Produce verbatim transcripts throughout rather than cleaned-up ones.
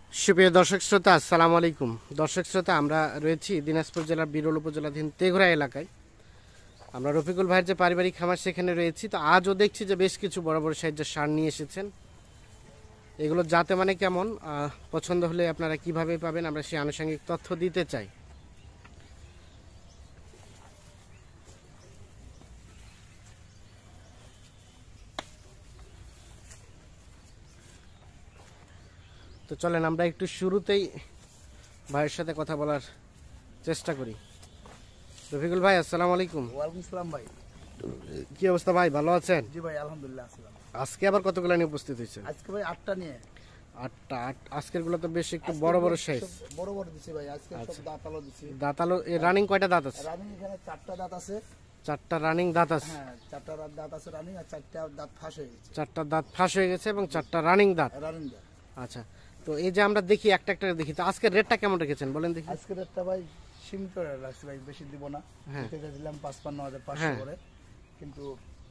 সুপ্রিয় দর্শক শ্রোতা, আসসালামু আলাইকুম। দর্শক শ্রোতা, আমরা রয়েছি দিনাজপুর জেলার বিরল উপজেলাধীন তেঘরা এলাকায়। আমরা রফিকুল ভাইয়ের যে পারিবারিক খামার সেখানে রয়েছি। তো আজও দেখছি যে বেশ কিছু বড় বড় সাইজের ষাঁড় নিয়ে এসেছেন। এগুলো জাতে মানে কেমন, পছন্দ হলে আপনারা কিভাবে পাবেন, আমরা সেই আনুষঙ্গিক তথ্য দিতে চাই। তো চলেন আমরা একটু শুরুতেই ভাইয়ের সাথে কথা বলার চেষ্টা করি। রফিকুল ভাই, আসসালামু আলাইকুম। ওয়ালাইকুম সালাম ভাই। কি অবস্থা ভাই, ভালো আছেন? জি ভাই, আলহামদুলিল্লাহ আছিলাম। আজকে আবার কতগুলো নিয়ে উপস্থিত হয়েছে? আজকে ভাই আটটা নিয়ে। আটটা? আট আজকের গুলো তো বেশ একটু বড় বড় সাইজ। বড় বড় দিছি ভাই আজকে, সব দাঁতালো দিছি। দাঁতালো রানিং কয়টা দাঁত আছে? রানিং এখানে চারটা দাঁত আছে। চারটা রানিং দাঁত আছে? হ্যাঁ, চারটা দাঁত আছে রানিং, আর চারটা দাঁত ফাঁস হয়ে গেছে। চারটা দাঁত ফাঁস হয়ে গেছে এবং চারটা রানিং দাঁত। রানিং দাঁত। আচ্ছা, তো এই যে আমরা দেখি একটা একটা দেখি, তো আজকের রেটটা কেমন রেখেছেন বলেন দেখি। আজকের রেটটা ভাই সীমিত রাখছি ভাই, বেশি দিব না। দিতে দিলাম পাঁচপান্ন হাজার পাঁচশো করে, কিন্তু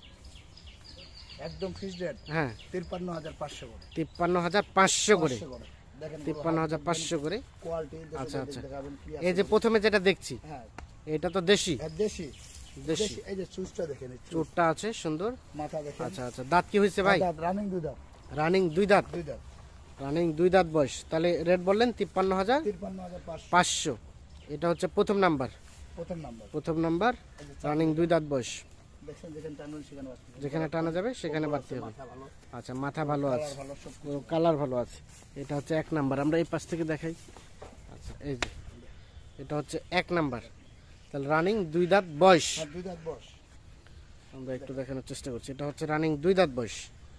একদম ফিক্সড রেট। হ্যাঁ, তিপ্পান্ন হাজার পাঁচশো করে। তিপ্পান্ন হাজার পাঁচশো করে দেখেন, তিপ্পান্ন হাজার পাঁচশো করে কোয়ালিটি। আচ্ছা আচ্ছা, এই যে প্রথমে যেটা দেখছি, হ্যাঁ এটা তো দেশি। দেশি দেশি। এই যে চুজটা দেখেন, চুটটা আছে সুন্দর, মাথা দেখেন। আচ্ছা আচ্ছা, দাঁত কি হয়েছে ভাই? রানিং দুই দাঁত। রানিং দুই দাঁত। দুই দাঁত রানিং দুই দাঁত বয়স। তাহলে রেট বললেন তিপ্পান্ন হাজার পাঁচশো। এটা হচ্ছে প্রথম নাম্বার। প্রথম নাম্বার প্রথম নাম্বার রানিং দুই দাঁত বয়স। যেখানে টানা যাবে সেখানে বাড়তে হবে। আচ্ছা, মাথা ভালো আছে, কালার ভালো আছে। এটা হচ্ছে এক নাম্বার। আমরা এই পাশ থেকে দেখাই। আচ্ছা, এই যে এটা হচ্ছে এক নাম্বার। তাহলে রানিং দুই দাঁত বয়স। দুই দাঁত বয়স আমরা একটু দেখানোর চেষ্টা করছি। এটা হচ্ছে রানিং দুই দাঁত বয়স।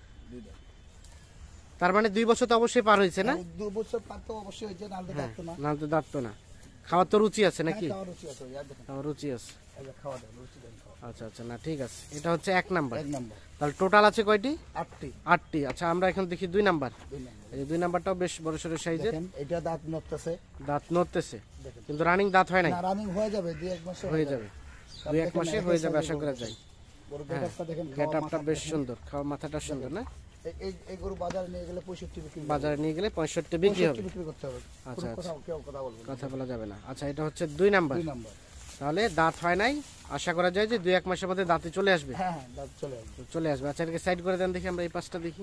তার মানে দুই বছর তো অবশ্যই পার হয়েছে না? দুই বছর পার তো অবশ্যই হয়েছে, নালতে দাঁত তো না। নালতে দাঁত তো না। খাওয়ার তো রুচি আছে নাকি? খাওয়ার রুচি আছে, ইয়ার দেখেন খাওয়ার রুচি আছে। এই যে খাওয়া দেন, রুচি দেন খাওয়া। আচ্ছা আচ্ছা, না ঠিক আছে। এটা হচ্ছে এক নাম্বার। এক নাম্বার। তাহলে টোটাল আছে কয়টি? আটটি। আটটি। আচ্ছা, আমরা এখন দেখি দুই নাম্বার। দুই নাম্বার। এই দুই নাম্বারটাও বেশ বড় সড়ো সাইজের। দেখেন, এটা দাঁত নড়তেছে। দাঁত নড়তেছে, কিন্তু রানিং দাঁত হয় নাই। না, রানিং হয়ে যাবে, দুই এক মাসে হয়ে যাবে। দুই এক মাসে হয়ে যাবে আশা করা যায়। বড় গেটআপটা দেখেন, গেটআপটা বেশ সুন্দর, খাওয়া মাথাটা সুন্দর না? এই এই গরু বাজারে নিয়ে গেলে পঁয়ষট্টি বিক্রি, বাজারে নিয়ে গেলে পঁয়ষট্টি বিক্রি হবে। বিক্রি করতে হবে। আচ্ছা আচ্ছা, কেউ কথা বলবে, কথা বলা যাবে না। আচ্ছা, এটা হচ্ছে দুই নাম্বার। দুই নাম্বার। তাহলে দাঁত হয় নাই, আশা করা যায় যে দুই এক মাসের মধ্যে দাঁতে চলে আসবে। হ্যাঁ হ্যাঁ, দাঁত চলে আসবে। চলে আসবে। আচ্ছা, এটাকে সাইড করে দেন দেখি, আমরা এই পাশটা দেখি।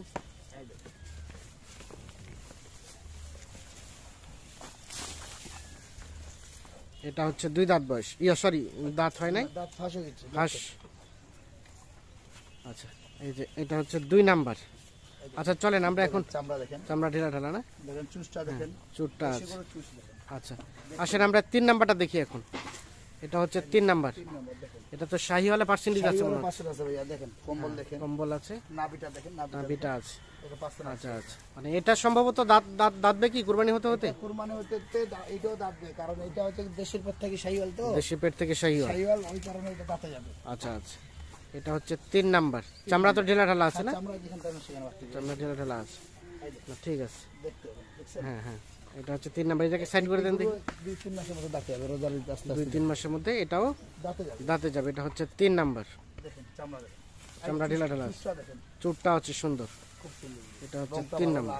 এটা হচ্ছে দুই দাঁত বয়স। ইয়া সরি, দাঁত হয় নাই, দাঁত ফাঁস হয়ে গেছে। ফাঁস। আচ্ছা, এই যে এটা হচ্ছে দুই নাম্বার। আচ্ছা, চলেন আমরা এখন চামড়া দেখেন, চামড়া ঢেলা ঢালা না? দেখেন চুজটা দেখেন, চুটটা আছে। সেগুলো চুজ দেখেন। আচ্ছা, আসেন আমরা তিন নাম্বারটা দেখি এখন। এটা হচ্ছে তিন নাম্বার। তিন নাম্বার দেখেন, এটা তো শাহিওয়ালা পার্সেন্টেজ আছে মনে হয়। পাঁচশো আছে ভাইয়া, দেখেন কম্বল দেখেন, কম্বল আছে, নাভিটা দেখেন, নাভিটা নাভিটা আছে। এটা পাঁচশো। আচ্ছা আচ্ছা, মানে এটা সম্ভবত দাঁত দাঁত দাঁতবে কি কুরবানি হতে হতে? কুরবানি হতে হতে এটাও দাঁতবে, কারণ এটা হচ্ছে দেশের পেট থেকে শাহিওয়াল, তো দেশি পেট থেকে শাহিওয়াল। শাহিওয়াল, ওই কারণে এটা দাঁতে যাবে। আচ্ছা আচ্ছা, এটা হচ্ছে তিন নাম্বার। চামড়া তো ঢেলা ঢালা আছে না? চামড়া যেখানে টানো সেখানে বাড়তে যাবে। চামড়া ঢেলা ঢালা আছে না? ঠিক আছে, দেখতে হবে, দেখছেন? হ্যাঁ হ্যাঁ, এটা হচ্ছে তিন নাম্বার। এটাকে সাইড করে দেন দেখি। দুই তিন মাসের মধ্যে দাঁতে যাবে, রোজার ঈদ আস্তে দুই আস্তে তিন মাসের মধ্যে এটাও দাঁতে যাবে। দাঁতে যাবে। এটা হচ্ছে তিন নাম্বার। দেখেন চামড়া দেখেন, চামড়া ঢেলা ঢালা আছে, চুজটা দেখেন, চুটটা হচ্ছে সুন্দর। খুব সুন্দর। এটা হচ্ছে রংটা তিন ভালো, নাম্বার। লাল।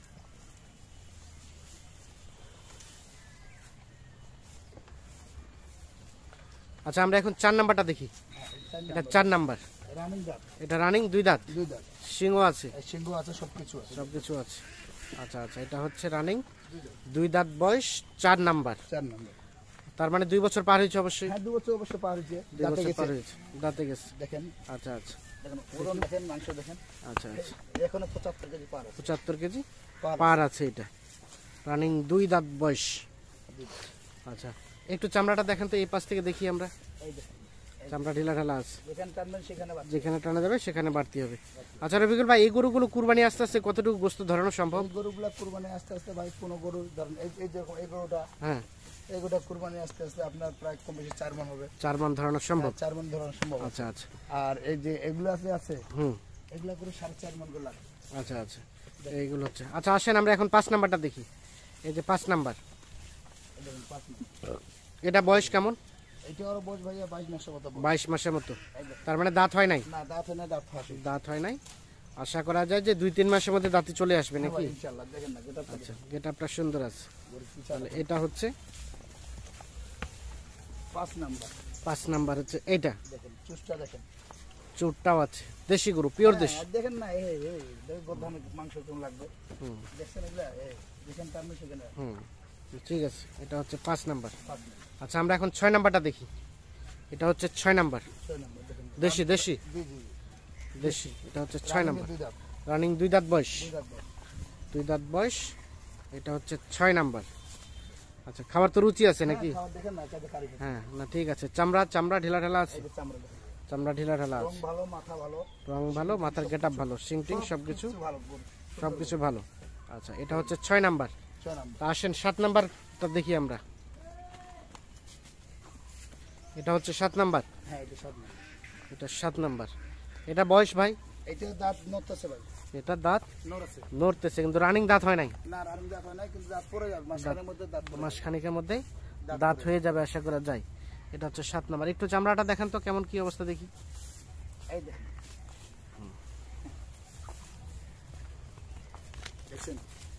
আচ্ছা, আমরা এখন চার নাম্বারটা দেখি। এটা চার নাম্বার। রানিং দাঁত, এটা রানিং দুই দাঁত, দুই দাঁত, সিংহ আছে, সিংহ আছে, সবকিছু আছে, সবকিছু আছে। আচ্ছা আচ্ছা, এটা হচ্ছে রানিং দুই দাঁত বয়স, চার নাম্বার। চার নম্বর। তার মানে দুই বছর পার হয়েছে অবশ্যই। হ্যাঁ, দুই বছর অবশ্য পার হয়েছে, দুই দাঁতে বছর গেছে। পার হয়েছে, দাঁতে গেছে। দেখেন, আচ্ছা আচ্ছা, দেখেন ওজন দেখেন, মাংস দেখেন। আচ্ছা আচ্ছা, এখনো পঁচাত্তর কেজি পার আছে। পঁচাত্তর কেজি পার পার আছে। এটা রানিং দুই দাঁত বয়স। আচ্ছা, একটু চামড়াটা দেখেন তো, এই পাশ থেকে দেখি আমরা। এই দেখেন, চামড়া ঢিলা ঢালা আছে, যেখানে টানবেন সেখানে বাড়বে। যেখানে টানা যাবে সেখানে বাড়তি হবে। আচ্ছা রফিকুল ভাই, এই গরুগুলো কুরবানি আস্তে আস্তে কতটুকু গোস্ত ধরানো সম্ভব? এই গরুগুলা কুরবানি আস্তে আস্তে ভাই, কোনো গরুর ধরেন এই এই যে এই গরুটা, হ্যাঁ, এই গরুটা কুরবানি আস্তে আস্তে আপনার প্রায় কম বেশি চার মণ হবে। চার মান ধরানো সম্ভব? চার মণ ধরানো সম্ভব। আচ্ছা আচ্ছা, আর এই যে এগুলো আছে আছে হুম, এগুলা করে সাড়ে চার মণ করে লাগে। আচ্ছা আচ্ছা, এইগুলো হচ্ছে। আচ্ছা, আসেন আমরা এখন পাঁচ নাম্বারটা দেখি। এই যে পাঁচ নাম্বার, এটা বয়স কেমন? এটা আরো বয়স ভাইয়া বাইশ মাসের মতো। বাইশ মাসের মতো। তার মানে দাঁত হয় নাই? না, দাঁত হয় না, দাঁত ফাঁসে। দাঁত হয় নাই। আশা করা যায় যে দুই তিন মাসের মধ্যে দাঁতে চলে আসবে হ্যাঁ নাকি? ভাই, ইনশাআল্লাহ। দেখেন না গেটআপটা আচ্ছা, গেট আপটা সুন্দর আছে। দেখেন। তাহলে এটা হচ্ছে পাঁচ নাম্বার। পাঁচ নাম্বার হচ্ছে এইটা। দেখেন চুষটা দেখেন। চুটটাও আছে, দেশি গরু, পিওর দেশি। হ্যাঁ, দেখেন না এই এই দেখেন গর্দানের মাংস কেমন লাগবে। হুম দেখছেন এগুলা? এই দেখেন তার মিশে কেন? হুম ঠিক আছে, এটা হচ্ছে পাঁচ নাম্বার। পাঁচ নাম্বার। আচ্ছা, আমরা এখন ছয় নাম্বারটা দেখি। এটা হচ্ছে ছয় নাম্বার, ছয় নাম্বার দেখেন। দেশি দেশি জি জি জি। দেশি। এটা হচ্ছে ছয় নাম্বার, দুই দাঁত। রানিং দুই দাঁত বয়স। দুই দাঁত বয়স। দুই দাঁত বয়স। এটা হচ্ছে ছয় নাম্বার। আচ্ছা, খাবার তো রুচি আছে নাকি? হ্যাঁ, খাবার দেখেন না চাইতে কারি খেতে। হ্যাঁ, না ঠিক আছে। চামড়া চামড়া ঢিলা ঢালা আছে, এই যে চামড়া দেখেন। চামড়া ঢিলা ঢালা রং আছে, ভালো, মাথা ভালো। রং ভালো, মাথার গেট আপ ভালো, সিং টিং সবকিছু সবকিছু ভালো গরু। সবকিছু ভালো। আচ্ছা, এটা হচ্ছে ছয় নাম্বার। ছয় নাম্বার। তা আসেন সাত নাম্বারটা দেখি আমরা। এটা হচ্ছে সাত নাম্বার। হ্যাঁ এটা সাত নাম্বার। এটা সাত নাম্বার। এটা বয়স ভাই? এটা দাঁত নড়তেছে ভাই। এটা দাঁত নড়ছে। নড়তেছে, কিন্তু রানিং দাঁত হয় নাই। না রানিং দাঁত হয় না, কিন্তু দাঁত পড়ে যাবে মাসখানেকের মধ্যে দাঁত পড়ে মাস যাবে। খানিকের মধ্যে দাঁত হয়ে যাবে আশা করা যায়। এটা হচ্ছে সাত নাম্বার। একটু চামড়াটা দেখান তো কেমন কি অবস্থা দেখি। এই দেখেন। দেখছেন?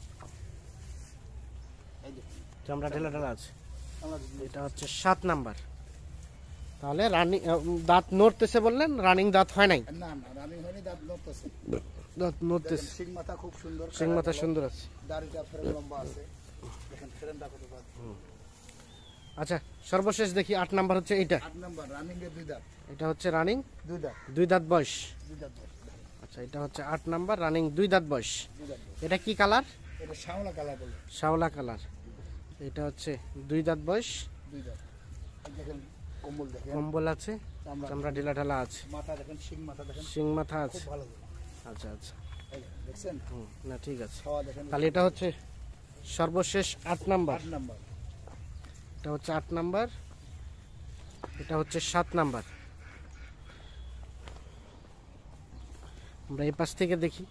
এই দেখেন। চামড়া ঢেলা ঢেলা আছে। আমরা এটা হচ্ছে সাত নাম্বার। তাহলে রানিং দাঁত নড়তেছে বললেন, রানিং দাঁত হয় নাই। না না রানিং হয়নি, দাঁত নড়তেছে। দাঁত দেখেন নড়তেছে, সিং মাথা খুব সুন্দর। সিং মাথা সুন্দর আছে। দাড়িটা ফেরে লম্বা আছে। দেখেন ফেরেনটা কত বড়। আচ্ছা, সর্বশেষ দেখি আট নাম্বার হচ্ছে এইটা। আট নাম্বার রানিং এর দুই দাঁত। এটা হচ্ছে রানিং দুই দাঁত। দুই দাঁত বয়স। দুই দাঁত বয়স। আচ্ছা, এটা হচ্ছে আট নাম্বার, রানিং দুই দাঁত বয়স। দুই দাঁত বয়স। এটা কি কালার? এটা শ্যামলা কালার বলে। শাওলা কালার। এটা হচ্ছে দুই দাঁত বয়স। দুই দাঁত। এই দেখেন কম্বল দেখেন। কম্বল আছে, চামড়া চামড়া ঢিলা ঢালা আছে, মাথা দেখেন, সিং মাথা দেখেন। সিং মাথা খুব আছে। ভালো গরু। আচ্ছা আচ্ছা, এই দেখেন, দেখছেন? হুম, না ঠিক আছে। খাওয়া দেখেন। তাহলে এটা হচ্ছে সর্বশেষ আট নাম্বার। আট নাম্বার। এটা হচ্ছে আট নাম্বার। এটা হচ্ছে সাত নাম্বার। আমরা এই পাশ থেকে দেখি।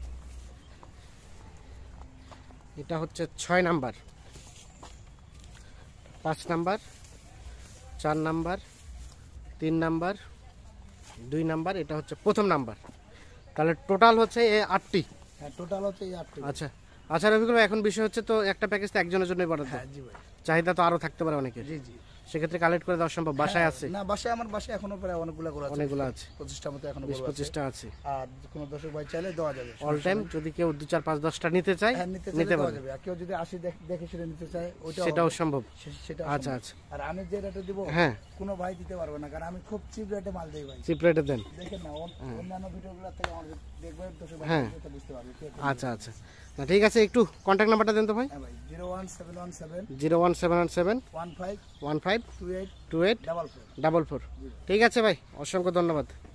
এটা হচ্ছে ছয় নাম্বার, পাঁচ নাম্বার, চার নাম্বার, তিন নাম্বার, দুই নাম্বার। এটা হচ্ছে প্রথম নাম্বার। তাহলে টোটাল হচ্ছে এ আটটি। হ্যাঁ টোটাল হচ্ছে এই আটটি। আচ্ছা আচ্ছা রবিকুল ভাই, এখন বিষয় হচ্ছে তো একটা প্যাকেজ তো একজনের জন্যই বরাদ্দ, হ্যাঁ জি ভাই। চাহিদা তো আরো থাকতে পারে অনেকের। জি জি। সেক্ষেত্রে কালেক্ট করে দেওয়া সম্ভব? বাসায় আছে? না বাসায়, আমার বাসায় এখনো প্রায় অনেকগুলো গরু আছে। অনেকগুলো আছে, পঁচিশটা মতো এখনো বিশ গরু আছে। পঁচিশটা আছে। আর কোনো দর্শক ভাই চাইলে দেওয়া যাবে। অল টাইম যদি কেউ দু চার পাঁচ দশটা নিতে চায় হ্যাঁ নিতে চাইলে নিতে দেওয়া পারে, যাবে। আর কেউ যদি আসি দেখ- দেখে শুনে নিতে চায় ওইটাও সেটাও হবে। সম্ভব। সে- সেটা আচ্ছা সম্ভব। আচ্ছা, আর আমি যে রেটে দিব হ্যাঁ কোনো ভাই দিতে পারবে না, কারণ আমি খুব চিপ রেটে মাল দিই ভাই। চিপ রেটে দেন। দেখেন না অন- অন্যান্য ভিডিওগুলো থেকে আমাদের দেখবে দর্শক ভাই হ্যাঁ। তো বুঝতে পারবে কে কোন- আচ্ছা আচ্ছা, না ঠিক আছে, একটু কন্ট্যাক্ট নাম্বারটা দেন তো ভাই। হ্যাঁ ভাই zero one seven one seven zero one seven one seven one five one five two eight two eight double four. Double four. ঠিক আছে ভাই, অসংখ্য ধন্যবাদ।